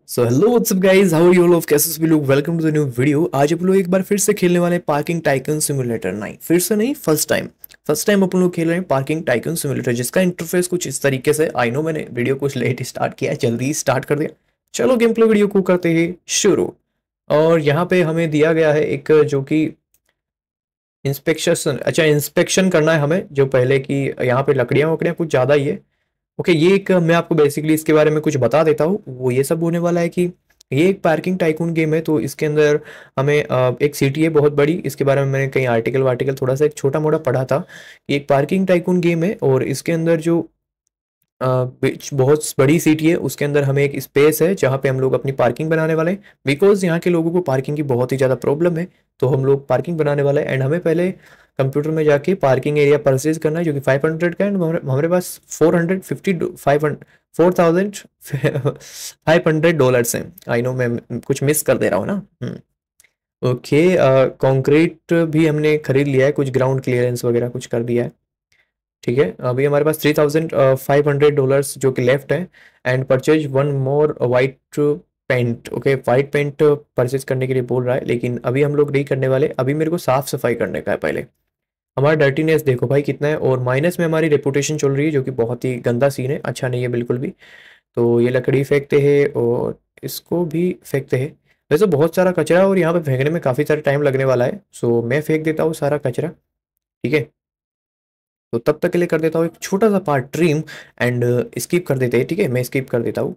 So hello WhatsApp guys, how are you all of, कैसे सभी लोग। Welcome to the new video. आज अपन लोग एक बार फिर से खेलने वाले हैं पार्किंग टाइकन सिमुलेटर। नहीं, फिर से नहीं, फर्स्ट टाइम अपन लोग खेल रहे हैं पार्किंग टाइकन सिमुलेटर, जिसका इंटरफेस कुछ इस तरीके से। आई नो मैंने वीडियो कुछ लेट स्टार्ट किया है, जल्दी स्टार्ट कर दिया। चलो गेम प्ले वीडियो को करते हैं शुरू। और यहाँ पे हमें दिया गया है एक जो कि इंस्पेक्शन। अच्छा, इंस्पेक्शन करना है हमें, जो पहले की यहाँ पे लकड़ियाँ वकड़ियाँ कुछ ज़्यादा ही है। ओके, ये एक मैं आपको बेसिकली इसके बारे में कुछ बता देता हूँ। वो ये सब होने वाला है कि ये एक पार्किंग टाइकून गेम है, तो इसके अंदर हमें एक सिटी है बहुत बड़ी। इसके बारे में मैंने कई आर्टिकल वार्टिकल थोड़ा सा एक छोटा मोटा पढ़ा था कि एक पार्किंग टाइकून गेम है, और इसके अंदर जो बहुत बड़ी सिटी है, उसके अंदर हमें एक स्पेस है जहाँ पे हम लोग अपनी पार्किंग बनाने वाले हैं। बिकॉज यहाँ के लोगों को पार्किंग की बहुत ही ज़्यादा प्रॉब्लम है, तो हम लोग पार्किंग बनाने वाले हैं। एंड हमें पहले कंप्यूटर में जाके पार्किंग एरिया परचेज करना है, जो कि 500 का है। एंड हमारे पास 450 $500 हैं। आई नो मैं कुछ मिस कर दे रहा हूँ ना। ओके, कंक्रीट भी हमने खरीद लिया है, कुछ ग्राउंड क्लियरेंस वगैरह कुछ कर दिया है। ठीक है, अभी हमारे पास $3,500 जो कि लेफ्ट है। And purchase one more white paint. Okay, white paint purchase करने के लिए बोल रहा है, लेकिन अभी हम लोग नहीं करने वाले। अभी मेरे को साफ सफाई करने का है पहले। हमारा डर्टीनेस देखो भाई कितना है, और माइनस में हमारी रेपुटेशन चल रही है, जो कि बहुत ही गंदा सीन है, अच्छा नहीं है बिल्कुल भी। तो ये लकड़ी फेंकते हैं और इसको भी फेंकते हैं। वैसे बहुत सारा कचरा है, और यहाँ पे फेंकने में काफ़ी सारा टाइम लगने वाला है, सो मैं फेंक देता हूँ सारा कचरा। ठीक है, तो तब तक के लिए कर देता हूँ एक छोटा सा पार्ट ट्रिम। एंड स्किप कर देते हैं। ठीक है, मैं स्किप कर देता हूँ।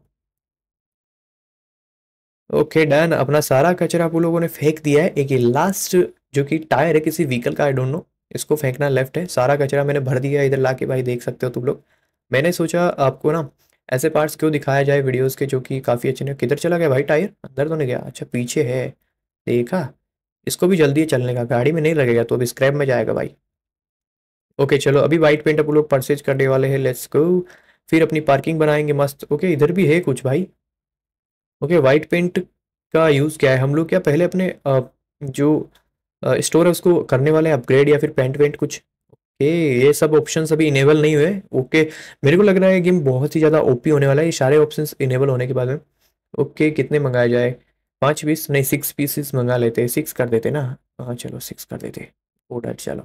ओके डन, अपना सारा कचरा आप लोगों ने फेंक दिया है। एक ये लास्ट जो कि टायर है किसी व्हीकल का, आई डोंट नो, इसको फेंकना लेफ्ट है। सारा कचरा मैंने भर दिया है इधर लाके, भाई देख सकते हो तुम लोग। मैंने सोचा आपको ना ऐसे पार्ट्स क्यों दिखाया जाए वीडियोस के, जो कि काफ़ी अच्छे ने। किधर चला गया भाई टायर? अंदर तो नहीं गया, अच्छा पीछे है। देखा, इसको भी जल्दी है चलने का, गाड़ी में नहीं लगेगा तो अब स्क्रैप में जाएगा भाई। ओके चलो, अभी वाइट पेंट अपन लोग परचेज करने वाले हैं, लेट्स गो। फिर अपनी पार्किंग बनाएंगे मस्त। ओके, इधर भी है कुछ भाई। ओके, वाइट पेंट का यूज़ क्या है? हम लोग क्या पहले अपने जो स्टोर है उसको करने वाले अपग्रेड, या फिर पेंट वेंट कुछ। ओके, ये सब ऑप्शंस अभी इनेबल नहीं हुए। ओके, मेरे को लग रहा है गेम बहुत ही ज़्यादा ओपी होने वाला है ये सारे ऑप्शंस इनेबल होने के बाद में। ओके, कितने मंगाए जाए? 5 पीस नहीं, 6 पीसेस मंगा लेते, 6 कर देते ना। हाँ चलो 6 कर देते। ऑर्डर चलो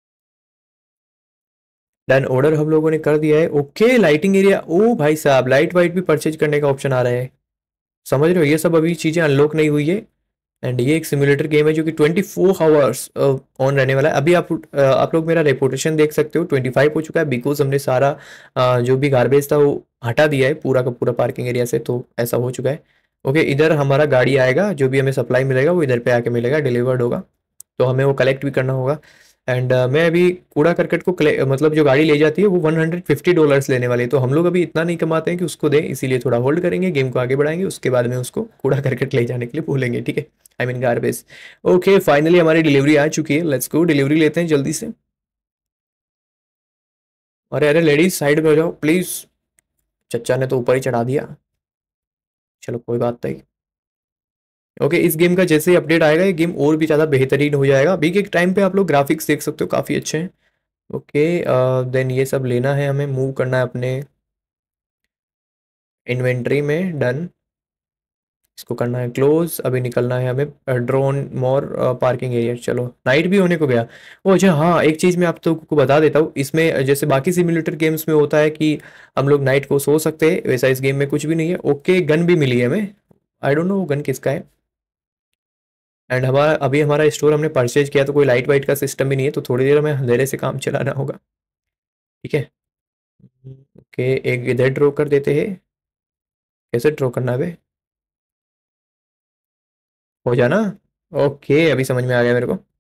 डन, ऑर्डर हम लोगों ने कर दिया है। ओके, लाइटिंग एरिया, ओ भाई साहब लाइट वाइट भी परचेज करने का ऑप्शन आ रहा है। समझ रहे हो, ये सब अभी चीज़ें अनलॉक नहीं हुई है। एंड ये एक सिमुलेटर गेम है जो कि 24 आवर्स ऑन रहने वाला है। अभी आप लोग मेरा रेपुटेशन देख सकते हो, 25 हो चुका है, बिकॉज हमने सारा जो भी गार्बेज था वो हटा दिया है पूरा का पूरा पार्किंग एरिया से, तो ऐसा हो चुका है। ओके, इधर हमारा गाड़ी आएगा, जो भी हमें सप्लाई मिलेगा वो इधर पे आके मिलेगा, डिलीवर्ड होगा, तो हमें वो कलेक्ट भी करना होगा। एंड मैं अभी कूड़ा करकट को मतलब जो गाड़ी ले जाती है वो $150 लेने वाली है, तो हम लोग अभी इतना नहीं कमाते हैं कि उसको दें, इसीलिए थोड़ा होल्ड करेंगे, गेम को आगे बढ़ाएंगे, उसके बाद में उसको कूड़ा करकट ले जाने के लिए भूलेंगे। ठीक है, I mean garbage. Okay, finally हमारी डिलीवरी आ चुकी है, लेट्स गो डिलीवरी लेते हैं जल्दी से। अरे अरे लेडीज साइड में हो जाओ प्लीज, चच्चा ने तो ऊपर ही चढ़ा दिया। चलो कोई बात नहीं। ओके, इस गेम का जैसे ही अपडेट आएगा ये गेम और भी ज़्यादा बेहतरीन हो जाएगा। अभी के टाइम पे आप लोग ग्राफिक्स देख सकते हो, काफ़ी अच्छे हैं। ओके, देन ये सब लेना है, हमें मूव करना है अपने इन्वेंट्री में, डन। इसको करना है क्लोज, अभी निकलना है हमें ड्रोन मोर पार्किंग एरिया। चलो नाइट भी होने को गया। ओ अच्छा हाँ, एक चीज़ मैं आप तो को बता देता हूँ, इसमें जैसे बाकी सिम्युलेटर गेम्स में होता है कि हम लोग नाइट को सो सकते हैं, वैसा इस गेम में कुछ भी नहीं है। ओके, गन भी मिली है हमें, आई डोंट नो गन किसका है। एंड हमारा अभी हमारा स्टोर हमने परचेज किया, तो कोई लाइट वाइट का सिस्टम भी नहीं है, तो थोड़ी देर हमें अंधेरे से काम चलाना होगा। ठीक है, ओके, एक इधर ड्रॉ कर देते हैं। कैसे ड्रॉ करना है बे? हो जाना। ओके, अभी समझ में आ गया मेरे को।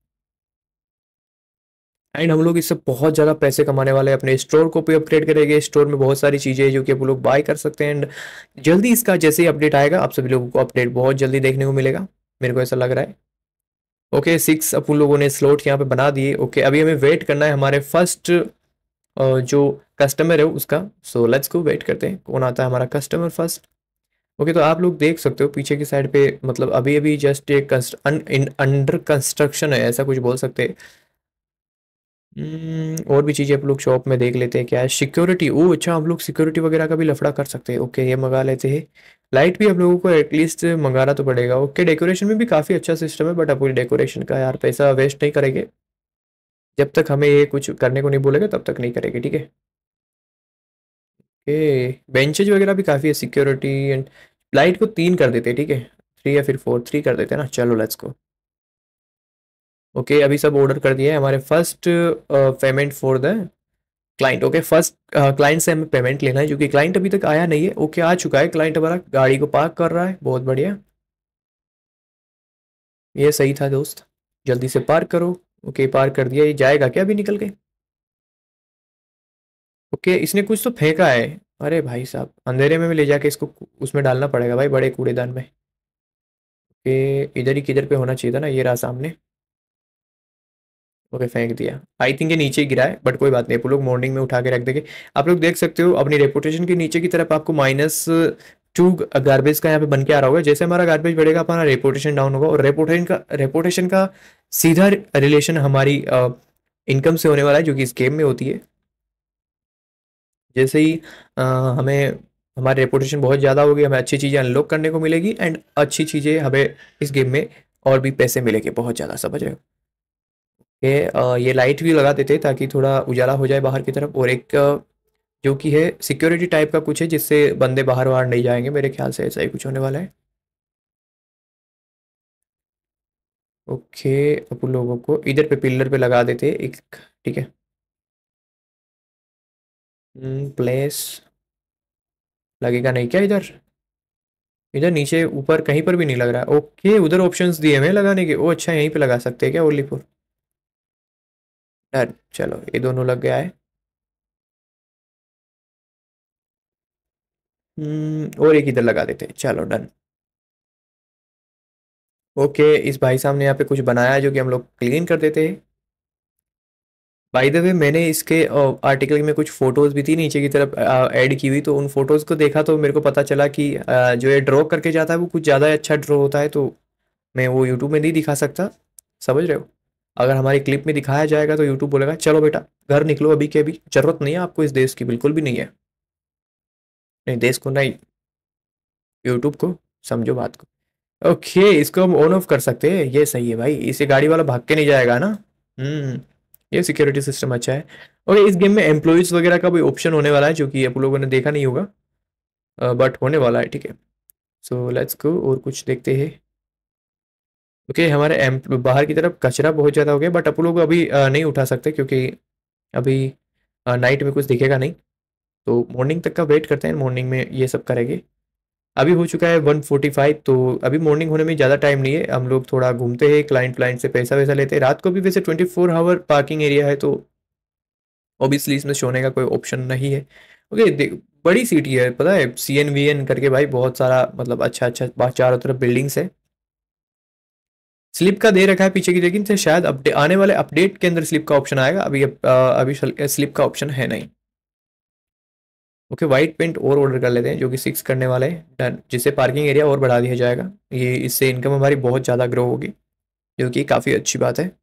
एंड हम लोग इससे बहुत ज़्यादा पैसे कमाने वाले हैं, अपने स्टोर को भी अपग्रेड करेंगे। स्टोर में बहुत सारी चीज़ें हैं जो कि आप लोग बाय कर सकते हैं। एंड जल्दी इसका जैसे ही अपडेट आएगा, आप सभी लोगों को अपडेट बहुत जल्दी देखने को मिलेगा, मेरे को ऐसा लग रहा है। ओके, 6 अपन लोगों ने स्लॉट यहाँ पे बना दिए। ओके, अभी हमें वेट करना है हमारे फर्स्ट जो कस्टमर है उसका। सो लेट्स गो, वेट करते हैं कौन आता है हमारा कस्टमर फर्स्ट। ओके, तो आप लोग देख सकते हो पीछे की साइड पे, मतलब अभी अभी जस्ट एक अंडर कंस्ट्रक्शन है, ऐसा कुछ बोल सकते हैं। और भी चीज़ें आप लोग शॉप में देख लेते हैं क्या है। सिक्योरिटी, ओ अच्छा, हम लोग सिक्योरिटी वगैरह का भी लफड़ा कर सकते हैं। ओके, ये मंगा लेते हैं। लाइट भी हम लोगों को एटलीस्ट मंगाना तो पड़ेगा। ओके, डेकोरेशन में भी काफ़ी अच्छा सिस्टम है, बट अब डेकोरेशन का यार पैसा वेस्ट नहीं करेंगे। जब तक हमें ये कुछ करने को नहीं बोलेगा तब तक नहीं करेंगे, ठीक है। ओके, बेंचेज वगैरह भी काफ़ी है। सिक्योरिटी एंड लाइट को 3 कर देते हैं, ठीक है। 3 या फिर 4, 3 कर देते हैं ना। चलो लेट्स गो। ओके, अभी सब ऑर्डर कर दिया है। हमारे first payment for the client. Okay, first client से हमें पेमेंट लेना है, जो कि क्लाइंट अभी तक आया नहीं है। ओके, आ चुका है क्लाइंट हमारा, गाड़ी को पार्क कर रहा है, बहुत बढ़िया। ये सही था दोस्त, जल्दी से पार्क करो। ओके, पार्क कर दिया। ये जाएगा क्या अभी निकल के? ओके, इसने कुछ तो फेंका है। अरे भाई साहब, अंधेरे में भी ले जाके इसको उसमें डालना पड़ेगा भाई, बड़े कूड़ेदान में। ओके, इधर ही किधर पे होना चाहिए था ना, ये रहा सामने। ओके, फेंक दिया। आई थिंक ये नीचे ही गिरा है, बट कोई बात नहीं, आप लोग मॉर्निंग में उठा के रख देंगे। आप लोग देख सकते हो अपनी रेपुटेशन के नीचे की तरफ आपको -2 गार्बेज का यहाँ पे बन के आ रहा होगा। जैसे हमारा गार्बेज बढ़ेगा हमारा रेपुटेशन डाउन होगा, और रेपुटेशन का सीधा रिलेशन हमारी इनकम से होने वाला है, जो कि इस गेम में होती है। जैसे ही हमें हमारी रेपुटेशन बहुत ज़्यादा होगी, हमें अच्छी चीज़ें अनलॉक करने को मिलेगी, एंड अच्छी चीज़ें हमें इस गेम में और भी पैसे मिलेंगे बहुत ज़्यादा, समझ रहे हो। ये लाइट भी लगा देते ताकि थोड़ा उजाला हो जाए बाहर की तरफ, और एक जो कि है सिक्योरिटी टाइप का कुछ है, जिससे बंदे बाहर बाहर नहीं जाएंगे। मेरे ख्याल से ऐसा ही कुछ होने वाला है। ओके, अब उन लोगों को इधर पे पिलर पे लगा देते एक, ठीक है। प्लेस लगेगा नहीं क्या इधर? इधर नीचे ऊपर कहीं पर भी नहीं लग रहा है। ओके, उधर ऑप्शंस दिए हुए हैं लगाने के। ओ अच्छा, यहीं पे लगा सकते हैं क्या ओनली फॉर? डन, चलो ये दोनों लग गया है। और एक इधर लगा देते हैं, चलो डन। ओके, इस भाई साहब ने यहाँ पे कुछ बनाया है, जो कि हम लोग क्लीन कर देते हैं। बाय द वे, मैंने इसके आर्टिकल में कुछ फोटोज भी थी नीचे की तरफ ऐड की हुई, तो उन फोटोज को देखा तो मेरे को पता चला कि जो ये ड्रॉ करके जाता है वो कुछ ज़्यादा अच्छा ड्रॉ होता है, तो मैं वो यूट्यूब में नहीं दिखा सकता, समझ रहे हो। अगर हमारी क्लिप में दिखाया जाएगा तो यूट्यूब बोलेगा चलो बेटा घर निकलो अभी के अभी, जरूरत नहीं है आपको इस देश की, बिल्कुल भी नहीं है। नहीं, देश को नहीं, यूट्यूब को, समझो बात को। ओके, इसको हम ऑन ऑफ कर सकते हैं, ये सही है भाई, इसे गाड़ी वाला भाग के नहीं जाएगा ना। हम्म, ये सिक्योरिटी सिस्टम अच्छा है। ओके, इस गेम में एम्प्लॉयज वगैरह का भी ऑप्शन होने वाला है, जो कि आप लोगों ने देखा नहीं होगा, बट होने वाला है, ठीक है। सो लेट्स गो, और कुछ देखते हैं। ओके, हमारे बाहर की तरफ कचरा बहुत ज़्यादा हो गया, बट आप लोग अभी नहीं उठा सकते, क्योंकि अभी नाइट में कुछ दिखेगा नहीं। तो मॉर्निंग तक का वेट करते हैं, मॉर्निंग में ये सब करेंगे। अभी हो चुका है 1:45, तो अभी मॉर्निंग होने में ज़्यादा टाइम नहीं है। हम लोग थोड़ा घूमते हैं, क्लाइंट क्लाइंट से पैसा वैसा लेते हैं। रात को भी वैसे 24 आवर पार्किंग एरिया है, तो ऑब्वियसली इसमें सोने का कोई ऑप्शन नहीं है। ओके, बड़ी सिटी है, पता है, CNVN करके भाई, बहुत सारा मतलब अच्छा अच्छा चारों तरफ बिल्डिंग्स है। स्लिप का दे रखा है पीछे की, लेकिन से शायद आने वाले अपडेट के अंदर स्लिप का ऑप्शन आएगा। अभी स्लिप का ऑप्शन है नहीं। ओके, वाइट पेंट और ऑर्डर कर लेते हैं, जो कि 6 करने वाले हैं, डन, जिससे पार्किंग एरिया और बढ़ा दिया जाएगा। ये इससे इनकम हमारी बहुत ज़्यादा ग्रो होगी, जो कि काफ़ी अच्छी बात है।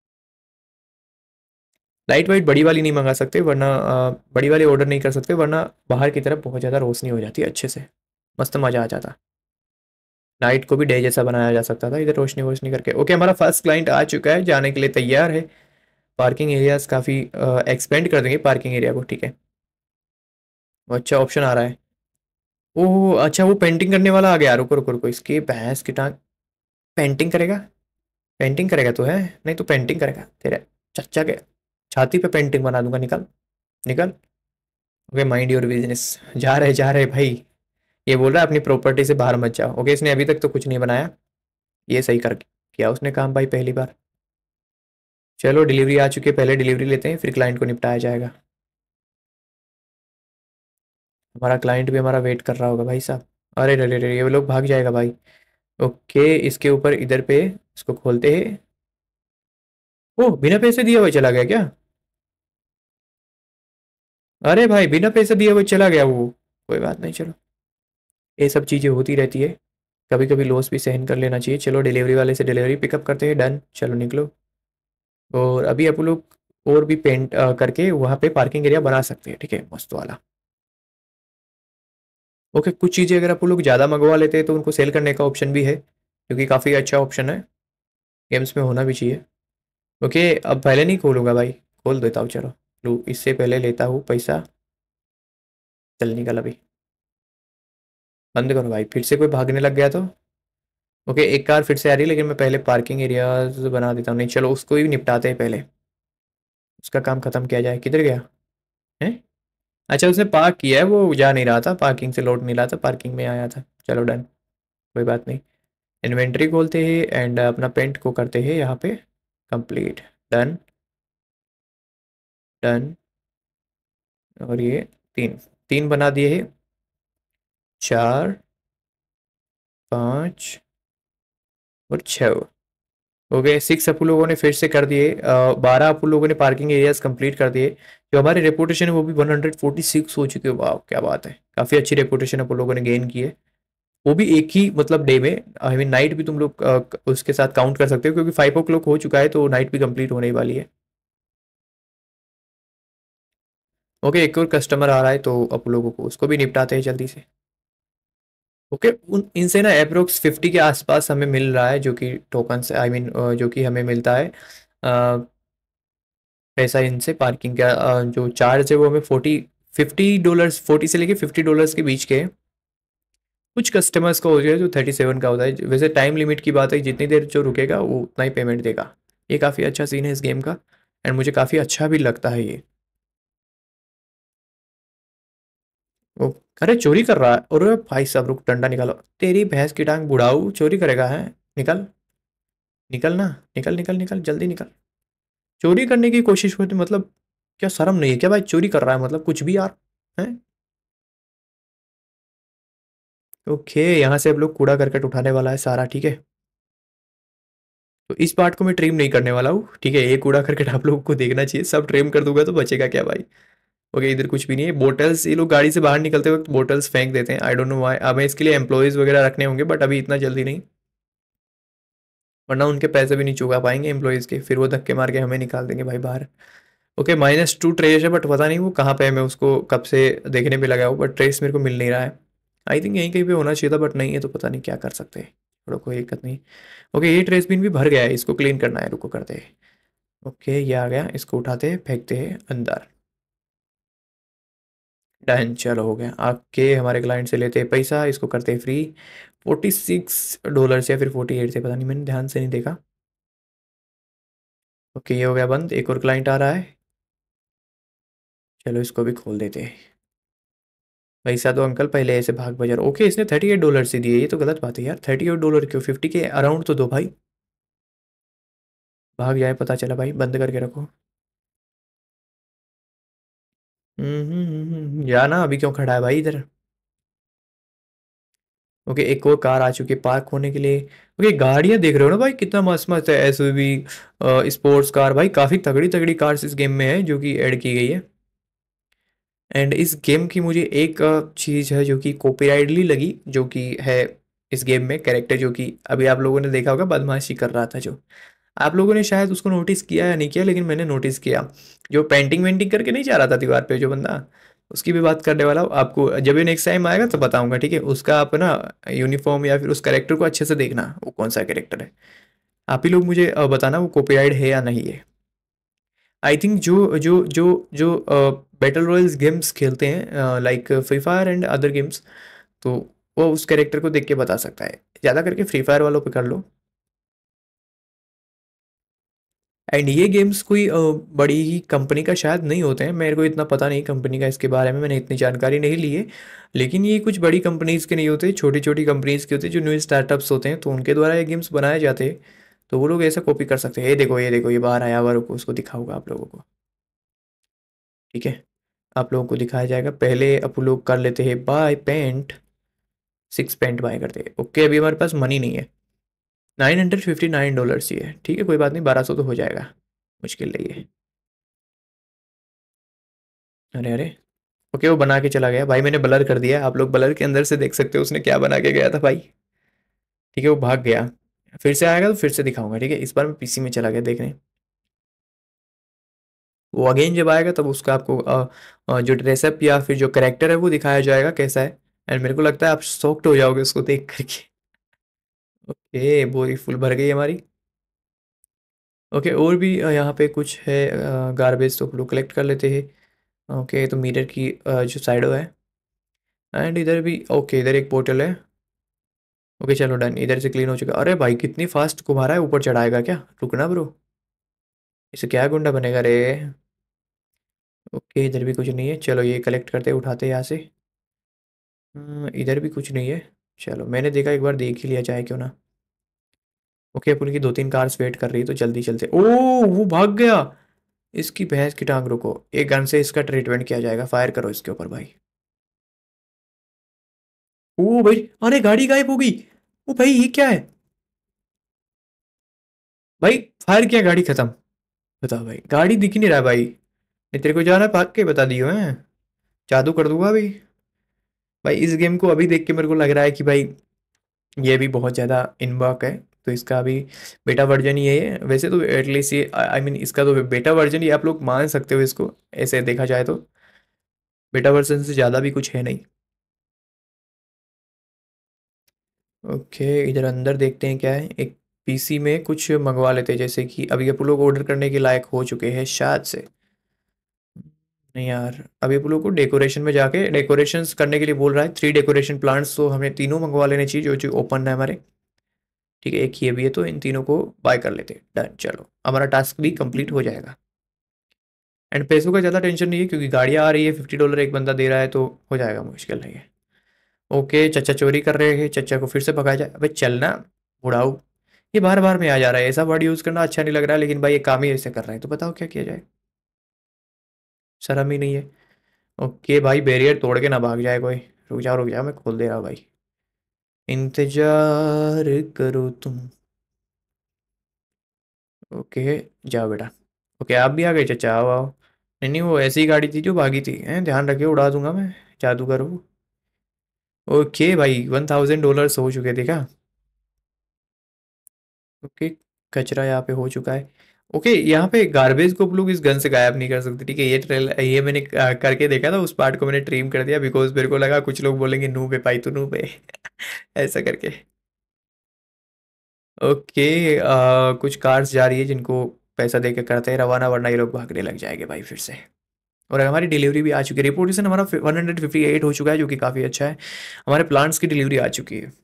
लाइट वाइट बड़ी वाली नहीं मंगा सकते, वरना बड़ी वाली ऑर्डर नहीं कर सकते, वरना बाहर की तरफ बहुत ज़्यादा रोशनी हो जाती है अच्छे से, मस्त मज़ा आ जाता। नाइट को भी डे जैसा बनाया जा सकता था इधर रोशनी वोशनी करके। ओके, हमारा फर्स्ट क्लाइंट आ चुका है, जाने के लिए तैयार है। पार्किंग एरियाज काफ़ी एक्सपेंड कर देंगे पार्किंग एरिया को, ठीक है। अच्छा ऑप्शन आ रहा है। ओह अच्छा, वो पेंटिंग करने वाला आ गया। रुको रुको रुको, इसकी भैंस की टांग। पेंटिंग करेगा? पेंटिंग करेगा तो है, नहीं तो पेंटिंग करेगा तेरे चच्चा के छाती पे पेंटिंग बना दूंगा, निकल निकल। Okay, mind your business. जा रहे भाई। ये बोल रहा है अपनी प्रॉपर्टी से बाहर मत जाओ। ओके, इसने अभी तक तो कुछ नहीं बनाया, ये सही कर किया उसने काम भाई पहली बार। चलो, डिलीवरी आ चुकी है, पहले डिलीवरी लेते हैं, फिर क्लाइंट को निपटाया जाएगा। हमारा क्लाइंट भी हमारा वेट कर रहा होगा भाई साहब। अरे रे रे रे, ये लोग भाग जाएगा भाई। ओके, इसके ऊपर इधर पे इसको खोलते हैं। ओह, बिना पैसे दिए हुए चला गया क्या? अरे भाई, बिना पैसे दिए हुए चला गया वो। कोई बात नहीं, चलो, ये सब चीज़ें होती रहती है, कभी कभी लॉस भी सहन कर लेना चाहिए। चलो, डिलीवरी वाले से डिलीवरी पिकअप करते हैं, डन, चलो निकलो। और अभी आप लोग और भी पेंट करके वहाँ पे पार्किंग एरिया बना सकते हैं, ठीक है, मस्त वाला। ओके, कुछ चीज़ें अगर आप लोग ज़्यादा मंगवा लेते हैं तो उनको सेल करने का ऑप्शन भी है, क्योंकि काफ़ी अच्छा ऑप्शन है, गेम्स में होना भी चाहिए। ओके, अब पहले नहीं खोलूंगा भाई, खोल देता हूँ चलो। लू, इससे पहले लेता हूँ पैसा। चल निकल अभी, बंद करो भाई, फिर से कोई भागने लग गया तो। ओके, एक कार फिर से आ रही है, लेकिन मैं पहले पार्किंग एरियाज बना देता हूँ। नहीं चलो, उसको ही निपटाते हैं पहले, उसका काम खत्म किया जाए। किधर गया है? अच्छा, उसने पार्क किया है, वो जा नहीं रहा था, पार्किंग से लौट नहीं रहा था, पार्किंग में आया था। चलो डन, कोई बात नहीं। इन्वेंट्री खोलते हैं एंड अपना पेंट को करते हैं यहाँ पे कंप्लीट। Done, done. और ये तीन, तीन बना दिए हैं। चार, पाँच और छः। हो गए सिक्स। अपन लोगों ने फिर से कर दिए 12। अपन लोगों ने पार्किंग एरियाज कंप्लीट कर दिए। जो हमारी रेपुटेशन है वो भी 146 हो चुकी है। वाह क्या बात है, काफ़ी अच्छी रेपुटेशन अपन लोगों ने गेन की है, वो भी एक ही मतलब डे में। आई मीन नाइट भी तुम लोग उसके साथ काउंट कर सकते हो, क्योंकि 5 o'clock हो चुका है तो नाइट भी कंप्लीट होने वाली है। ओके, एक और कस्टमर आ रहा है तो अपन लोगों को उसको भी निपटाते हैं जल्दी से। ओके, उन इनसे ना अप्रोक्स 50 के आसपास हमें मिल रहा है, जो कि टोकन से, आई मीन जो कि हमें मिलता है पैसा इनसे। पार्किंग का जो चार्ज है वो हमें 50 डॉलर्स, 40 से लेके $50 के बीच के हैं। कुछ कस्टमर्स का हो जाए जो 37 का होता है। वैसे टाइम लिमिट की बात है, जितनी देर जो रुकेगा वो उतना ही पेमेंट देगा। ये काफ़ी अच्छा सीन है इस गेम का, एंड मुझे काफ़ी अच्छा भी लगता है ये। ओ, अरे चोरी कर रहा है, अरे भाई साहब रुक, डंडा निकालो। तेरी भैंस की टांग बुढ़ाऊ, चोरी करेगा है? निकल, निकल ना, निकल निकल निकल, जल्दी निकल। चोरी करने की कोशिश होती मतलब, क्या शर्म नहीं है क्या भाई? चोरी कर रहा है मतलब कुछ भी यार, है? ओके, यहाँ से अब लोग कूड़ा करकट उठाने वाला है सारा, ठीक है। तो इस पार्ट को मैं ट्रिम नहीं करने वाला हूँ, ठीक है। ये कूड़ा करकट आप लोगों को देखना चाहिए, सब ट्रिम कर दूंगा तो बचेगा क्या भाई। ओके, इधर कुछ भी नहीं है। बोटल्स, ये लोग गाड़ी से बाहर निकलते वक्त बोटल्स फेंक देते हैं, आई डोंट नो व्हाई। हमें इसके लिए एम्प्लॉयज़ वगैरह रखने होंगे, बट अभी इतना जल्दी नहीं, वरना उनके पैसे भी नहीं चुका पाएंगे एम्प्लॉयज़ के, फिर वो धक्के मार के हमें निकाल देंगे भाई बाहर। ओके, -2 ट्रेस है, बट पता नहीं वो कहाँ पे है, मैं उसको कब से देखने पे लगा हूँ, बट ट्रेस मेरे को मिल नहीं रहा है। आई थिंक यहीं कहीं पे होना चाहिए था, बट नहीं है तो पता नहीं क्या कर सकते हैं। थोड़ा कोई दिक्कत नहीं। ओके, ये ट्रेस बिन भी भर गया है, इसको क्लीन करना है, रुको करते हैं। ओके, ये आ गया, इसको उठाते हैं, फेंकते हैं अंदर। डन, चलो हो गया। आपके हमारे क्लाइंट से लेते हैं पैसा, इसको करते हैं फ्री। $46 या फिर 48 थे, पता नहीं, मैंने ध्यान से नहीं देखा। ओके, ये हो गया बंद। एक और क्लाइंट आ रहा है, चलो इसको भी खोल देते हैं। पैसा तो अंकल पहले ऐसे भाग बजार। ओके, इसने $38 ही दिए, ये तो गलत बात है यार। $38 क्यों, 50 के अराउंड तो दो भाई। भाग जाए पता चला भाई, बंद करके रखो। या ना, अभी क्यों खड़ा है भाई इधर? ओके, एक और कार आ चुकी है पार्क होने के लिए। ओके, गाड़ियां देख रहे हो ना भाई, कितना मस्त मस्त है। एसयूवी, स्पोर्ट्स कार, भाई काफ़ी तगड़ी तगड़ी कार्स इस गेम में है जो कि ऐड की गई है। एंड इस गेम की मुझे एक चीज़ है जो कि कॉपीराइटली लगी, जो कि है इस गेम में कैरेक्टर, जो कि अभी आप लोगों ने देखा होगा बदमाशी कर रहा था जो, आप लोगों ने शायद उसको नोटिस किया या नहीं किया, लेकिन मैंने नोटिस किया। जो पेंटिंग वेंटिंग करके नहीं जा रहा था दीवार पे जो बंदा, उसकी भी बात करने वाला हूँ आपको। जब ये नेक्स्ट टाइम आएगा तो बताऊंगा, ठीक है। उसका आप ना यूनिफॉर्म या फिर उस कैरेक्टर को अच्छे से देखना, वो कौन सा कैरेक्टर है। आप ही लोग मुझे बताना वो कॉपीराइट है या नहीं है। आई थिंक जो जो जो जो बैटल रॉयल्स गेम्स खेलते हैं like free fire and other games, तो वो उस कैरेक्टर को देख के बता सकता है। ज़्यादा करके फ्री फायर वालों पे कर लो। एंड ये गेम्स कोई बड़ी ही कंपनी का शायद नहीं होते हैं, मेरे को इतना पता नहीं कंपनी का, इसके बारे में मैंने इतनी जानकारी नहीं ली है। लेकिन ये कुछ बड़ी कंपनीज़ के नहीं होते, छोटी छोटी कंपनीज़ के होते हैं, जो न्यू स्टार्टअप्स होते हैं, तो उनके द्वारा ये गेम्स बनाए जाते हैं। तो वो लोग ऐसा कॉपी कर सकते हैं। ये देखो, ये देखो, ये बाहर आया हुआ, रुको उसको दिखाऊंगा आप लोगों को, ठीक है। आप लोगों को दिखाया जाएगा। पहले आप लोग कर लेते हैं बाय पेंट, 6 पेंट बाय करते हैं। ओके, अभी हमारे पास मनी नहीं है, $959 चाहिए, ठीक है, कोई बात नहीं, 1200 तो हो जाएगा, मुश्किल नहीं है। अरे अरे, ओके, वो बना के चला गया भाई, मैंने ब्लर कर दिया, आप लोग ब्लर के अंदर से देख सकते हो उसने क्या बना के गया था भाई। ठीक है, वो भाग गया। फिर से आएगा तो फिर से दिखाऊंगा, ठीक है। इस बार मैं पीसी में चला गया देखने। वो अगेन जब आएगा तब उसका आपको जो ड्रेसअप या फिर जो करेक्टर है वो दिखाया जाएगा कैसा है। एंड मेरे को लगता है आप शॉक्ड हो जाओगे उसको देख करके। ओके, बोरी फुल भर गई हमारी। ओके, और भी यहाँ पे कुछ है गार्बेज, तो हम लोग कलेक्ट कर लेते हैं। ओके, तो मीटर की जो साइडो है, एंड इधर भी ओके, इधर एक पोर्टल है। ओके चलो डन, इधर से क्लीन हो चुका। अरे भाई कितनी फास्ट घुमा रहा है, ऊपर चढ़ाएगा क्या? रुकना ब्रो, इसे क्या गुंडा बनेगा रे। ओके, इधर भी कुछ नहीं है, चलो ये कलेक्ट करते उठाते यहाँ से। इधर भी कुछ नहीं है। चलो मैंने देखा, एक बार देख ही लिया जाए क्यों ना। ओके, अपन की दो तीन कार्स वेट कर रही है, तो जल्दी चलते। ओ, वो भाग गया। इसकी भैंस की टांग, रुको, एक गन से इसका ट्रीटमेंट किया जाएगा, फायर करो इसके ऊपर भाई। ओ भाई, अरे गाड़ी गायब हो गई। ओ भाई ये क्या है? भाई फायर किया, गाड़ी खत्म। बताओ भाई, गाड़ी दिख ही नहीं रहा भाई। नहीं तेरे को जाना है, भाग के बता दियो है। जादू कर दूंगा अभी। भाई इस गेम को अभी देख के मेरे को लग रहा है कि भाई ये भी बहुत ज़्यादा इनबॉक है। तो इसका अभी बेटा वर्जन ही है ये, वैसे तो एटलीस्ट ये आई मीन इसका तो बेटा वर्जन ही आप लोग मान सकते हो इसको, ऐसे देखा जाए तो बेटा वर्जन से ज़्यादा भी कुछ है नहीं। ओके, इधर अंदर देखते हैं क्या है। एक पीसी में कुछ मंगवा लेते हैं, जैसे कि अभी आप लोग ऑर्डर करने के लायक हो चुके हैं शायद से। नहीं यार, अभी आप लोग को डेकोरेशन में जाके डेकोरेशंस करने के लिए बोल रहा है, 3 डेकोरेशन प्लांट्स, तो हमें तीनों मंगवा लेने चाहिए जो जो ओपन है हमारे। ठीक है, एक ये भी है, तो इन तीनों को बाय कर लेते हैं। डन, चलो हमारा टास्क भी कंप्लीट हो जाएगा। एंड पैसों का ज़्यादा टेंशन नहीं है, क्योंकि गाड़ियाँ आ रही है, $50 एक बंदा दे रहा है, तो हो जाएगा, मुश्किल नहीं है। ओके, चचा चोरी कर रहे हैं, चचा को फिर से भगाया जाए। अबे चलना बुढ़ाऊ, ये बार बार में आ जा रहा है, ऐसा वर्ड यूज़ करना अच्छा नहीं लग रहा है, लेकिन भाई ये काम ही ऐसे कर रहे हैं, तो बताओ क्या किया जाए। शर्म ही नहीं है। ओके भाई, बैरियर तोड़ के ना भाग जाए कोई। रुक जाओ, मैं खोल दे रहा हूँ भाई। इंतजार करो तुम। ओके, जाओ बेटा। ओके, आप भी आ गए चचा, आओ आओ। नहीं नहीं, वो ऐसी ही गाड़ी थी जो भागी थी, हैं, ध्यान रखिए, उड़ा दूंगा मैं, जादूगर हूँ। ओके भाई, $1000 हो चुके, देखा। ओके, कचरा यहाँ पे हो चुका है। ओके, यहाँ पे गार्बेज को लोग इस गन से गायब नहीं कर सकते, ठीक है, ये ट्रेल ये मैंने करके देखा था, उस पार्ट को मैंने ट्रिम कर दिया, बिकॉज मेरे को लगा कुछ लोग बोलेंगे नूब है भाई, तू नूब है। ऐसा करके। ओके, कुछ कार्स जा रही है जिनको पैसा दे के करते हैं रवाना, वरना ये लोग भागने लग जाएंगे भाई फिर से। और हमारी डिलीवरी भी आ चुकी है, रिपोर्टेशन हमारा 158 हो चुका है, जो कि काफ़ी अच्छा है। हमारे प्लांट्स की डिलीवरी आ चुकी है।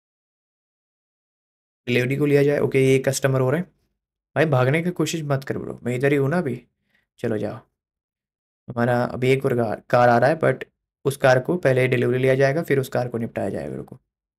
डिलीवरी को लिया जाए। ओके, ये कस्टमर हो रहे हैं। भाई भागने की कोशिश मत कर ब्रो, मैं इधर ही हूँ ना अभी। चलो जाओ। हमारा अभी एक और कार कार आ रहा है, बट उस कार को पहले डिलीवरी लिया जाएगा, फिर उस कार को निपटाया जाएगा, रुको।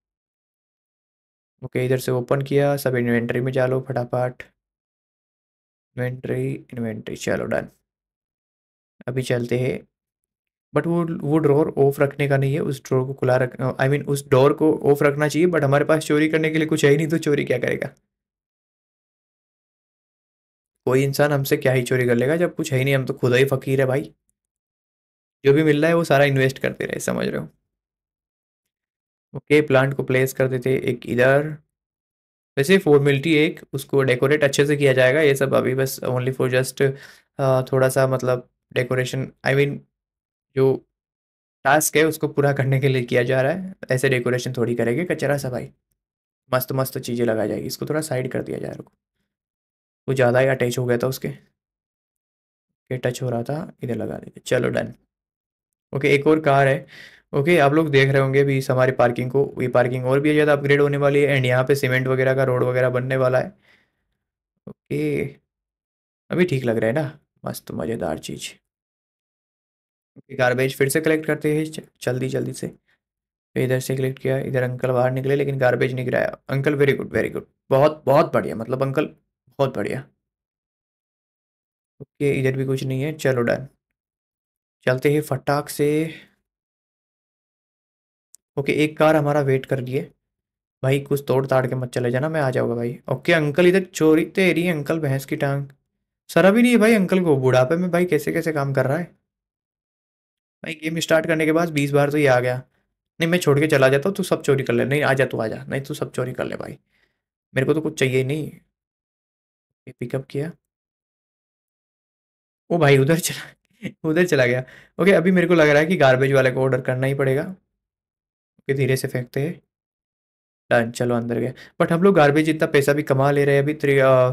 ओके, इधर से ओपन किया, सब इन्वेंट्री में जा लो फटाफट। इन्वेंट्री, इन्वेंट्री, चलो डन। अभी चलते हैं। बट वो ड्रॉर ऑफ रखने का नहीं है, उस ड्रॉर को खुला रख आई मीन उस डोर को ऑफ रखना चाहिए, बट हमारे पास चोरी करने के लिए कुछ है ही नहीं, तो चोरी क्या करेगा। कोई इंसान हमसे क्या ही चोरी कर लेगा, जब कुछ है ही नहीं, हम तो खुदा ही फकीर है भाई। जो भी मिल रहा है वो सारा इन्वेस्ट करते रहे, समझ रहे हो। ओके, प्लांट को प्लेस कर देते एक इधर। वैसे फॉर्मेलिटी एक, उसको डेकोरेट अच्छे से किया जाएगा, ये सब अभी बस ओनली फॉर जस्ट थोड़ा सा मतलब डेकोरेशन आई मीन जो टास्क है उसको पूरा करने के लिए किया जा रहा है, ऐसे डेकोरेशन थोड़ी करेंगे कचरा सा भाई। मस्त मस्त चीज़ें लगाई जाएगी, इसको थोड़ा साइड कर दिया जाए, रुको। वो ज़्यादा ही अटैच हो गया था उसके, के टच हो रहा था, इधर लगा देंगे, चलो डन। ओके, एक और कार है। ओके, आप लोग देख रहे होंगे भी इस हमारी पार्किंग को, ये पार्किंग और भी ज़्यादा अपग्रेड होने वाली है, एंड यहाँ पे सीमेंट वगैरह का रोड वगैरह बनने वाला है। ओके, अभी ठीक लग रहा है ना, मस्त मज़ेदार चीज़। गार्बेज फिर से कलेक्ट करते हैं जल्दी जल्दी से। फिर इधर से कलेक्ट किया, इधर अंकल बाहर निकले लेकिन गार्बेज नहीं गिराया, uncle very good very good, बहुत बहुत बढ़िया, मतलब अंकल बहुत बढ़िया। ओके, इधर भी कुछ नहीं है, चलो डन। चलते हैं फटाक से। ओके, एक कार हमारा वेट कर लिए। भाई कुछ तोड़ ताड़ के मत चले जाना, मैं आ जाऊंगा भाई। ओके अंकल, इधर चोरी तेरी अंकल, भैंस की टांग। सरा भी नहीं है भाई अंकल को, बुढ़ापे में भाई कैसे कैसे काम कर रहा है। भाई गेम स्टार्ट करने के बाद 20 बार तो ये आ गया। नहीं मैं छोड़ के चला जाता हूँ, तू सब चोरी कर ले, नहीं आ जा, तू आ जा, नहीं तू सब चोरी कर ले भाई। मेरे को तो कुछ चाहिए ही नहीं। ये पिकअप किया। ओ भाई उधर चला उधर चला गया। ओके अभी मेरे को लग रहा है कि गार्बेज वाले को ऑर्डर करना ही पड़ेगा। ओके धीरे से फेंकते हैं। डन चलो अंदर गए। बट हम लोग गार्बेज इतना पैसा भी कमा ले रहे हैं अभी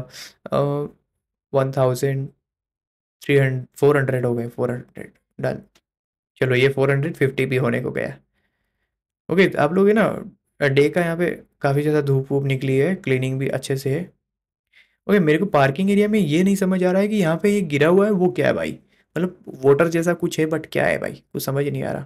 1,300 400 हो गए 400। डन। चलो ये 450 भी होने को गया। ओके आप लोग है ना डे का यहाँ पे काफ़ी ज़्यादा धूप वूप निकली है, क्लीनिंग भी अच्छे से है। ओके मेरे को पार्किंग एरिया में ये नहीं समझ आ रहा है कि यहाँ पे ये गिरा हुआ है वो क्या है भाई, मतलब वाटर जैसा कुछ है बट क्या है भाई कुछ समझ नहीं आ रहा।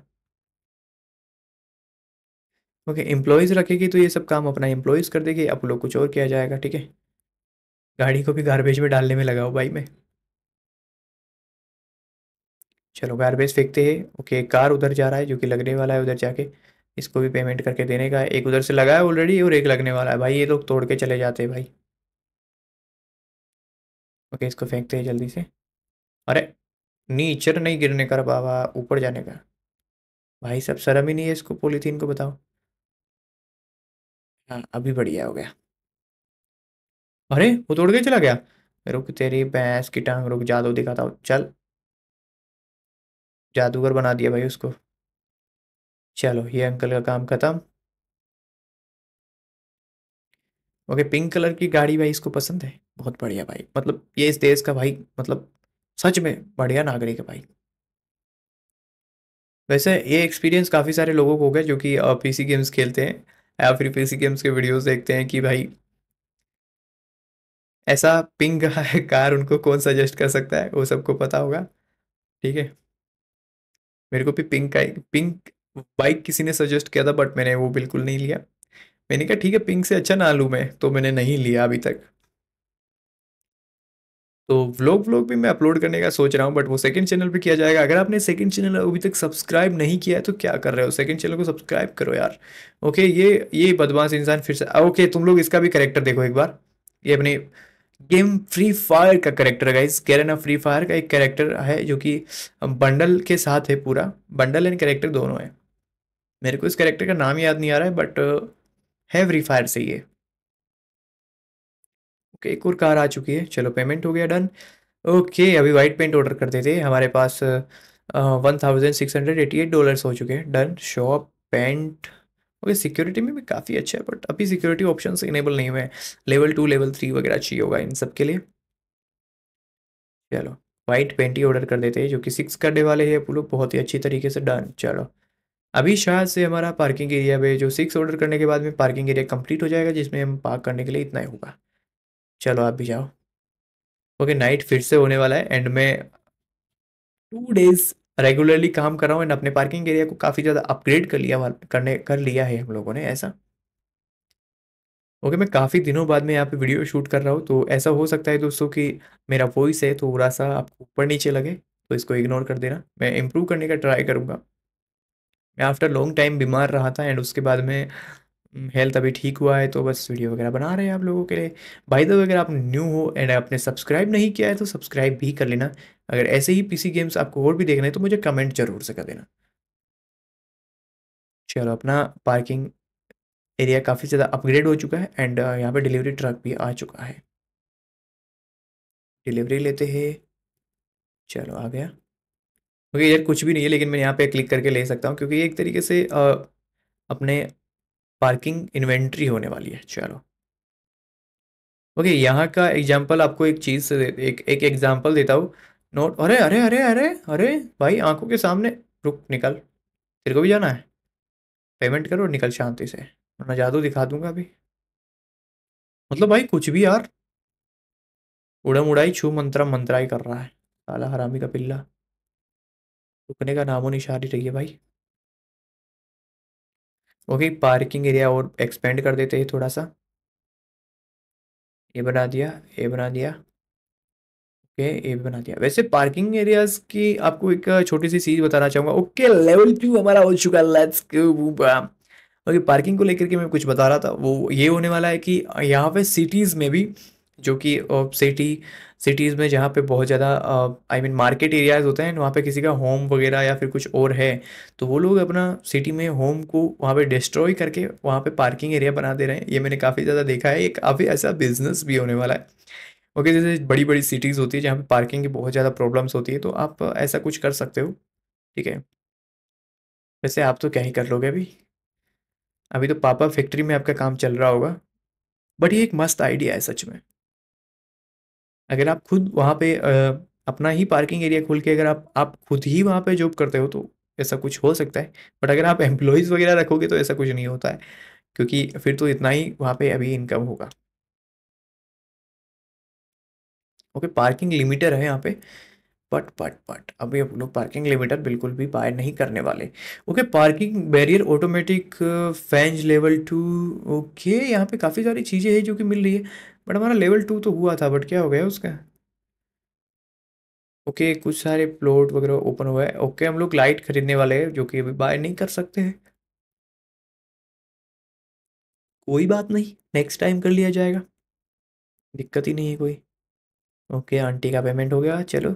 ओके एम्प्लॉयज़ रखेगी तो ये सब काम अपना एम्प्लॉयज़ कर देगी, आप लोग कुछ और किया जाएगा ठीक है। गाड़ी को भी गार्बेज में डालने में लगा हूँ भाई मैं। चलो गार्बेज फेंकते हैं। ओके कार उधर जा रहा है जो कि लगने वाला है उधर जाके, इसको भी पेमेंट करके देने का है। एक उधर से लगा है ऑलरेडी और एक लगने वाला है भाई, ये लोग तोड़ के चले जाते हैं भाई। ओके इसको फेंकते हैं जल्दी से। अरे नीचे नहीं गिरने का रे बाबा, ऊपर जाने का। भाई सब शर्म ही नहीं है इसको, पॉलीथीन को बताओ। हाँ अभी बढ़िया हो गया। अरे वो तोड़ के चला गया। रुक तेरी भैंस की टांग, रुक जादू दिखाता हूँ चल। जादूगर बना दिया भाई उसको। चलो ये अंकल का काम खत्म। ओके पिंक कलर की गाड़ी भाई इसको पसंद है, बहुत बढ़िया भाई, मतलब ये इस देश का भाई, मतलब सच में बढ़िया नागरिक है भाई। वैसे ये एक्सपीरियंस काफ़ी सारे लोगों को हो गया जो कि पीसी गेम्स खेलते हैं या फिर पीसी गेम्स के वीडियोस देखते हैं कि भाई ऐसा पिंक कार उनको कौन सजेस्ट कर सकता है, वो सबको पता होगा। ठीक है मेरे को भी पिंक बाइक किसी ने सजेस्ट किया था बट मैंने वो बिल्कुल नहीं लिया। मैंने कहा ठीक है पिंक से अच्छा ना लूँ मैं, तो मैंने नहीं लिया अभी तक। तो व्लॉग व्लॉग भी मैं अपलोड करने का सोच रहा हूँ बट वो सेकंड चैनल पे किया जाएगा। अगर आपने सेकंड चैनल अभी तक सब्सक्राइब नहीं किया है तो क्या कर रहे हो, सेकंड चैनल को सब्सक्राइब करो यार। ओके ये बदमाश इंसान फिर से ओके तुम लोग इसका भी करेक्टर देखो एक बार। ये अपने गेम फ्री फायर का करेक्टर है गाइस, कह रहे ना फ्री फायर का एक करेक्टर है जो कि बंडल के साथ है, पूरा बंडल एंड करेक्टर दोनों है। मेरे को इस करेक्टर का नाम याद नहीं आ रहा है बट है फ्री फायर से ये। ओके एक और कार आ चुकी है, चलो पेमेंट हो गया डन। ओके अभी वाइट पेंट ऑर्डर कर देते, हमारे पास $1,688 हो चुके हैं। Done shop paint. Okay security में भी काफ़ी अच्छा है बट अभी सिक्योरिटी ऑप्शंस इनेबल नहीं हुए हैं, लेवल 2 लेवल 3 वगैरह चाहिए होगा इन सब के लिए। चलो वाइट पेंट ही ऑर्डर कर देते हैं जो कि 6 करने वाले हैं लोग बहुत ही अच्छी तरीके से। डन चलो अभी शायद से हमारा पार्किंग एरिया पे जो 6 ऑर्डर करने के बाद में पार्किंग एरिया कंप्लीट हो जाएगा जिसमें हम पार्क करने के लिए इतना ही होगा। चलो आप भी जाओ। ओके नाइट फिर से होने वाला है एंड मैं 2 डेज रेगुलरली काम कर रहा हूँ एंड अपने पार्किंग एरिया को काफ़ी ज़्यादा अपग्रेड कर लिया है हम लोगों ने ऐसा। ओके मैं काफ़ी दिनों बाद में यहाँ पे वीडियो शूट कर रहा हूँ तो ऐसा हो सकता है दोस्तों कि मेरा वॉइस है तो थोड़ा सा आपको ऊपर नीचे लगे, तो इसको इग्नोर कर देना, मैं इम्प्रूव करने का ट्राई करूँगा। मैं आफ्टर लॉन्ग टाइम बीमार रहा था एंड उसके बाद में हेल्थ अभी ठीक हुआ है तो बस वीडियो वगैरह बना रहे हैं आप लोगों के लिए। बाय द वे अगर आप न्यू हो एंड आपने सब्सक्राइब नहीं किया है तो सब्सक्राइब भी कर लेना। अगर ऐसे ही पीसी गेम्स आपको और भी देखना है तो मुझे कमेंट जरूर से कर देना। चलो अपना पार्किंग एरिया काफ़ी ज़्यादा अपग्रेड हो चुका है एंड यहाँ पे डिलीवरी ट्रक भी आ चुका है। डिलीवरी लेते हैं। चलो आ गया। क्योंकि यार कुछ भी नहीं है लेकिन मैं यहाँ पे क्लिक करके ले सकता हूँ क्योंकि ये एक तरीके से अपने पार्किंग इन्वेंट्री होने वाली है। चलो ओके यहाँ का एग्जांपल आपको एक चीज़ से एक एक एग्जांपल देता हूँ। नोट अरे अरे अरे अरे अरे भाई आंखों के सामने। रुक निकल, तेरे को भी जाना है, पेमेंट करो और निकल शांति से वरना जादू दिखा दूंगा अभी। मतलब भाई कुछ भी यार, उड़म उड़ाई छू मंत्रा मंत्राई कर रहा है साला हरामी का पिल्ला। रुकने का नामो निशान ही रही है भाई। ओके पार्किंग एरिया और एक्सपेंड कर देते हैं थोड़ा सा। ये बना दिया, ये बना दिया। ओके ये भी बना दिया। वैसे पार्किंग एरियाज की आपको एक छोटी सी चीज बताना चाहूंगा। ओके लेवल 2 हमारा हो चुका है, लेट्स गो। ओके पार्किंग को लेकर के मैं कुछ बता रहा था वो ये होने वाला है कि यहाँ पे सिटीज़ में भी जो कि सिटीज़ में जहाँ पे बहुत ज़्यादा आई मीन मार्केट एरियाज होते हैं वहाँ पे किसी का होम वगैरह या फिर कुछ और है तो वो लोग अपना सिटी में होम को वहाँ पे डिस्ट्रॉय करके वहाँ पे पार्किंग एरिया बना दे रहे हैं। ये मैंने काफ़ी ज़्यादा देखा है, ये काफ़ी ऐसा बिजनेस भी होने वाला है। ओके, जैसे बड़ी बड़ी सिटीज़ होती है जहाँ पे पार्किंग की बहुत ज़्यादा प्रॉब्लम्स होती है, तो आप ऐसा कुछ कर सकते हो। ठीक है। वैसे आप तो क्या ही कर लोगे अभी। अभी तो पापा फैक्ट्री में आपका काम चल रहा होगा। बट ये एक मस्त आइडिया है सच में। अगर आप खुद वहाँ पे अपना ही पार्किंग एरिया खोल के, अगर आप खुद ही वहाँ पे जॉब करते हो तो ऐसा कुछ हो सकता है। बट अगर आप एम्प्लॉयज़ वगैरह रखोगे तो ऐसा कुछ नहीं होता है, क्योंकि फिर तो इतना ही वहाँ पे अभी इनकम होगा। ओके, पार्किंग लिमिटर है यहाँ पे। बट अभी हम लोग पार्किंग लिमिटर बिल्कुल भी बाय नहीं करने वाले। Okay, parking barrier automatic fence level 2। Okay, यहाँ पे काफ़ी सारी चीज़ें हैं जो कि मिल रही है। बट हमारा लेवल 2 तो हुआ था, बट क्या हो गया उसका। ओके, कुछ सारे प्लॉट वगैरह ओपन हुआ है। ओके, हम लोग लाइट खरीदने वाले हैं जो कि अभी बाय नहीं कर सकते हैं। कोई बात नहीं, नेक्स्ट टाइम कर लिया जाएगा, दिक्कत ही नहीं है कोई। ओके, आंटी का पेमेंट हो गया, चलो।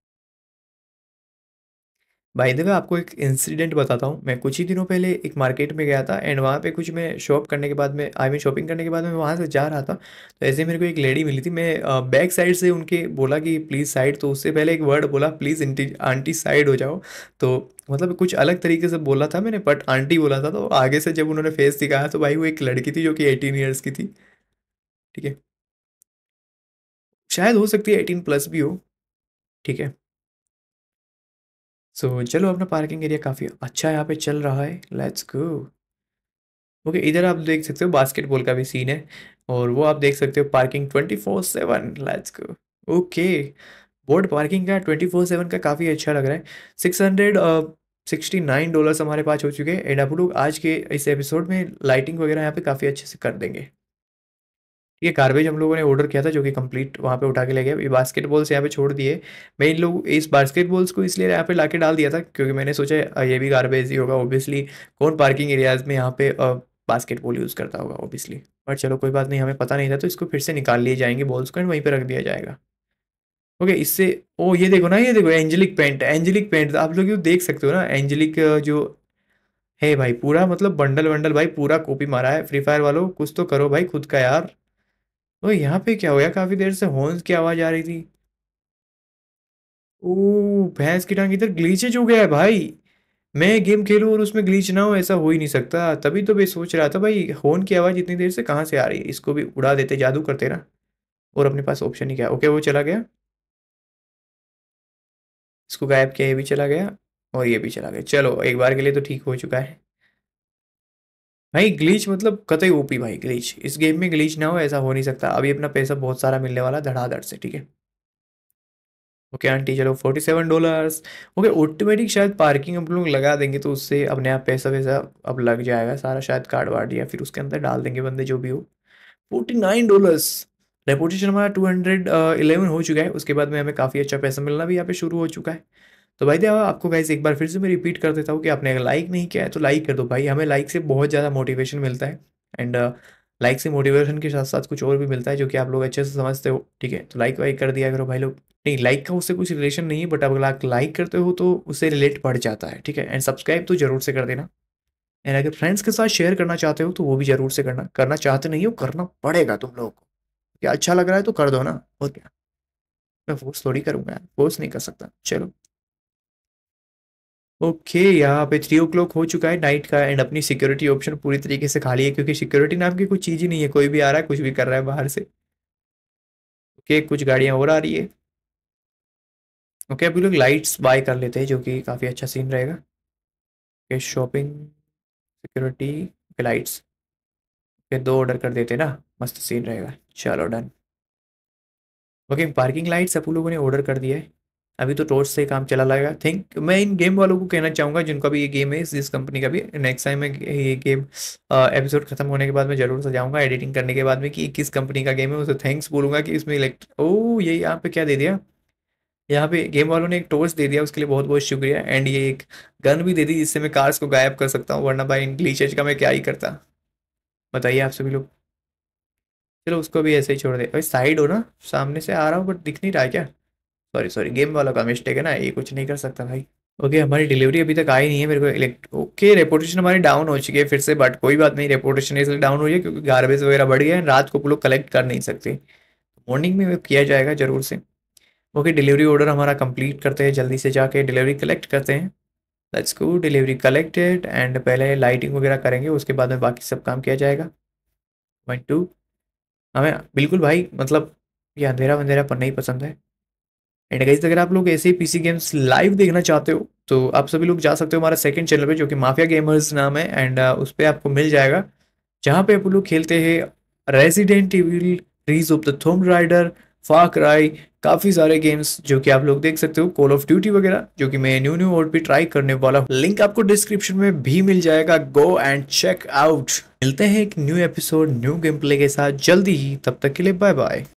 भाई देखो, आपको एक इंसिडेंट बताता हूँ। मैं कुछ ही दिनों पहले एक मार्केट में गया था, एंड वहाँ पे कुछ मैं शॉप करने के बाद में, आई मीन शॉपिंग करने के बाद में मैं वहाँ से जा रहा था, तो ऐसे ही मेरे को एक लेडी मिली थी। मैं बैक साइड से उनके बोला कि प्लीज़ साइड, तो उससे पहले एक वर्ड बोला, प्लीज़ आंटी, आंटी साइड हो जाओ। तो मतलब कुछ अलग तरीके से बोला था मैंने, बट आंटी बोला था। तो आगे से जब उन्होंने फेस दिखाया तो भाई वो एक लड़की थी जो कि 18 ईयर्स की थी। ठीक है, शायद हो सकती है 18 प्लस भी हो। ठीक है। सो चलो, अपना पार्किंग एरिया काफ़ी अच्छा यहाँ पे चल रहा है, लेट्स गो। ओके, इधर आप देख सकते हो बास्केटबॉल का भी सीन है, और वो आप देख सकते हो parking 24/7, let's go. Okay, board parking का 24/7 का काफ़ी अच्छा लग रहा है। $669 हमारे पास हो चुके हैं, एंड आप लोग आज के इस एपिसोड में लाइटिंग वगैरह यहाँ पे काफ़ी अच्छे से कर देंगे। ये गार्बेज हम लोगों ने ऑर्डर किया था जो कि कंप्लीट वहाँ पे उठा के ले गए। ये बास्केटबॉल्स यहाँ पे छोड़ दिए। मैं इन लोग इस बास्केटबॉल्स को इसलिए यहाँ पे लाके डाल दिया था क्योंकि मैंने सोचा ये भी गार्बेज ही होगा ऑब्वियसली। कौन पार्किंग एरियाज में यहाँ पे बास्केटबॉल यूज़ करता होगा ऑब्वियसली। बट चलो कोई बात नहीं, हमें पता नहीं था, तो इसको फिर से निकाल लिए जाएंगे बॉल्स को, एंड वहीं पे रख दिया जाएगा। ओके, इससे ओ ये देखो ना, ये देखो एंजेलिक पेंट, एंजेलिक पेंट आप लोग ये देख सकते हो ना, एंजेलिक जो है भाई, पूरा मतलब बंडल बंडल भाई, पूरा कॉपी मारा है। फ्री फायर वालों कुछ तो करो भाई खुद का यार। ओ यहाँ पे क्या हो गया, काफी देर से हॉर्न्स की आवाज आ रही थी। ओ, भैंस की टांग इधर ग्लीचेज हो गया है भाई। मैं गेम खेलूं और उसमें ग्लीच ना हो, ऐसा हो ही नहीं सकता। तभी तो मैं सोच रहा था भाई, हॉर्न की आवाज इतनी देर से कहाँ से आ रही है। इसको भी उड़ा देते, जादू करते ना। और अपने पास ऑप्शन ही क्या है। ओके, वो चला गया। इसको गायब किया, ये भी चला गया, और ये भी चला गया। चलो एक बार के लिए तो ठीक हो चुका है। भाई ग्लीच मतलब कतई ओपी भाई, ग्लीच इस गेम में ग्लीच ना हो ऐसा हो नहीं सकता। अभी अपना पैसा बहुत सारा मिलने वाला धड़ाधड़ से, ठीक है। ओके आंटी, चलो $47। ओके, ऑटोमेटिक शायद पार्किंग हम लोग लगा देंगे तो उससे अपने आप पैसा वैसा अब लग जाएगा सारा, शायद कार्ड वार्ड या फिर उसके अंदर डाल देंगे बंदे जो भी हो। $49। रेपुटेशन हमारा 211 हो चुका है। उसके बाद में हमें काफ़ी अच्छा पैसा मिलना भी यहाँ पे शुरू हो चुका है। तो भाई देखो, आपको गाइस एक बार फिर से मैं रिपीट कर देता हूँ कि आपने अगर लाइक नहीं किया है तो लाइक कर दो भाई। हमें लाइक से बहुत ज़्यादा मोटिवेशन मिलता है, एंड लाइक से मोटिवेशन के साथ साथ कुछ और भी मिलता है जो कि आप लोग अच्छे से समझते हो। ठीक है, तो लाइक वाइक कर दिया करो भाई लोग। नहीं, लाइक का उससे कुछ रिलेशन नहीं है, बट अगर आप लाइक करते हो तो उससे रिलेट बढ़ जाता है। ठीक है, एंड सब्सक्राइब तो जरूर से कर देना। एंड अगर फ्रेंड्स के साथ शेयर करना चाहते हो तो वो भी जरूर से करना। करना चाहते नहीं हो, करना पड़ेगा तुम लोगों को। क्या अच्छा लग रहा है तो कर दो ना, और क्या। मैं फोर्स थोड़ी करूंगा यार, फोर्स नहीं कर सकता। चलो। ओके, यहाँ पे 3 o'clock हो चुका है नाइट का, एंड अपनी सिक्योरिटी ऑप्शन पूरी तरीके से खाली है, क्योंकि सिक्योरिटी नाम की कुछ चीज़ ही नहीं है। कोई भी आ रहा है, कुछ भी कर रहा है बाहर से। ओके, कुछ गाड़ियाँ और आ रही है। ओके, अभी लोग लाइट्स बाय कर लेते हैं जो कि काफ़ी अच्छा सीन रहेगा। Okay, shopping, security, lights. Okay, 2 order कर देते हैं ना, मस्त सीन रहेगा। चलो डन। ओके, पार्किंग लाइट्स सब लोगों ने ऑर्डर कर दिया है। अभी तो टॉर्च से ही काम चला लगेगा थिंक। मैं इन गेम वालों को कहना चाहूँगा जिनका भी ये गेम है, जिस कंपनी का भी, नेक्स्ट टाइम मैं ये गेम एपिसोड खत्म होने के बाद मैं जरूर से जाऊँगा एडिटिंग करने के बाद में कि किस कंपनी का गेम है, उसे थैंक्स बोलूँगा कि इसमें इलेक्ट ओ ये यहाँ पे क्या दे दिया। यहाँ पे गेम वालों ने एक टॉर्च दे दिया, उसके लिए बहुत बहुत शुक्रिया। एंड ये एक गन भी दे दी जिससे मैं कार्स को गायब कर सकता हूँ, वरना भाई इन ग्लीचेज का मैं क्या ही करता। बताइए आप सभी लोग। चलो उसको भी ऐसे ही छोड़ दे भाई, साइड हो ना, सामने से आ रहा हूँ बट दिख नहीं रहा है क्या। सॉरी सॉरी, गेम वालों का मिस्टेक है ना, ये कुछ नहीं कर सकता भाई। ओके, हमारी डिलीवरी अभी तक आई नहीं है मेरे को इलेक्ट। ओके, रेपुटेशन हमारी डाउन हो चुकी है फिर से, बट कोई बात नहीं, रेपुटेशन इसलिए डाउन हुई है क्योंकि गार्बेज वगैरह बढ़ गया है, रात को लोग कलेक्ट कर नहीं सकते। मॉर्निंग में किया जाएगा ज़रूर से। ओके, डिलीवरी ऑर्डर हमारा कंप्लीट करते हैं, जल्दी से जाके डिलीवरी कलेक्ट करते हैं। Let's go, delivery collected and पहले लाइटिंग वगैरह करेंगे, उसके बाद में बाकी सब काम किया जाएगा। 1 2 हमें बिल्कुल भाई मतलब ये अंधेरा वंधेरा पर नहीं पसंद है। एंड गाइस अगर आप लोग ऐसे ही पीसी गेम्स लाइव देखना चाहते हो तो आप सभी लोग जा सकते हो हमारा सेकंड चैनल पे, जो कि माफिया गेमर्स नाम है। एंड उस पे आपको मिल जाएगा, जहाँ पे आप लोग खेलते हैं Resident Evil, Rise of the Tomb Raider, Far Cry, काफी सारे गेम्स जो कि आप लोग देख सकते हो, कॉल ऑफ ड्यूटी वगैरह, जो कि मैं न्यू न्यू वर्ड पे ट्राई करने वाला हूँ। लिंक आपको डिस्क्रिप्शन में भी मिल जाएगा, गो एंड चेक आउट। मिलते हैं एक new episode new game play के साथ जल्दी ही, तब तक के लिए बाय बाय।